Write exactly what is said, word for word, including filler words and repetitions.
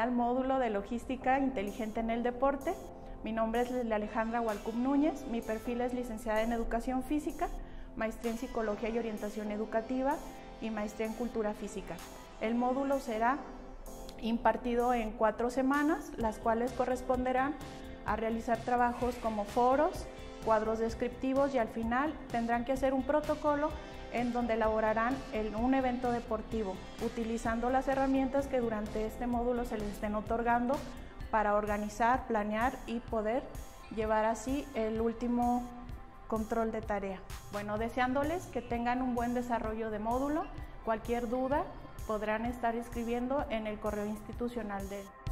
al módulo de logística inteligente en el deporte. Mi nombre es Alejandra Walcup Núñez, mi perfil es licenciada en educación física, maestría en psicología y orientación educativa y maestría en cultura física. El módulo será impartido en cuatro semanas, las cuales corresponderán a realizar trabajos como foros, cuadros descriptivos y al final tendrán que hacer un protocolo en donde elaborarán el, un evento deportivo, utilizando las herramientas que durante este módulo se les estén otorgando para organizar, planear y poder llevar así el último control de tarea. Bueno, deseándoles que tengan un buen desarrollo de módulo. Cualquier duda podrán estar escribiendo en el correo institucional de